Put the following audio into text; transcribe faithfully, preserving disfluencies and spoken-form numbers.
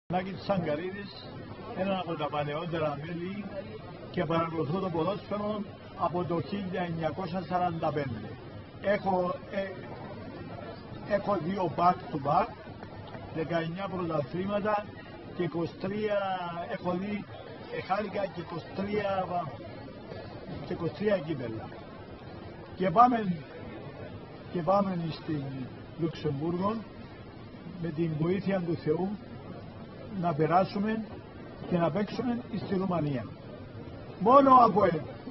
Νάκης Σαγκαρίδης, έναν από τα παλαιότερα μέλη και παρακολουθώ το ποδόσφαιρο από το χίλια εννιακόσια σαράντα πέντε. Έχω, ε, έχω δύο back to back, δεκαεννιά πρωταθλήματα και είκοσι τρία, έχω δει, χάρηκα και είκοσι τρία, και είκοσι τρία κύπελλα. Και πάμε, και πάμε στην Λουξεμβούργο με την βοήθεια του Θεού να περάσουμε και να παίξουμε στη Ρουμανία. Μόνο από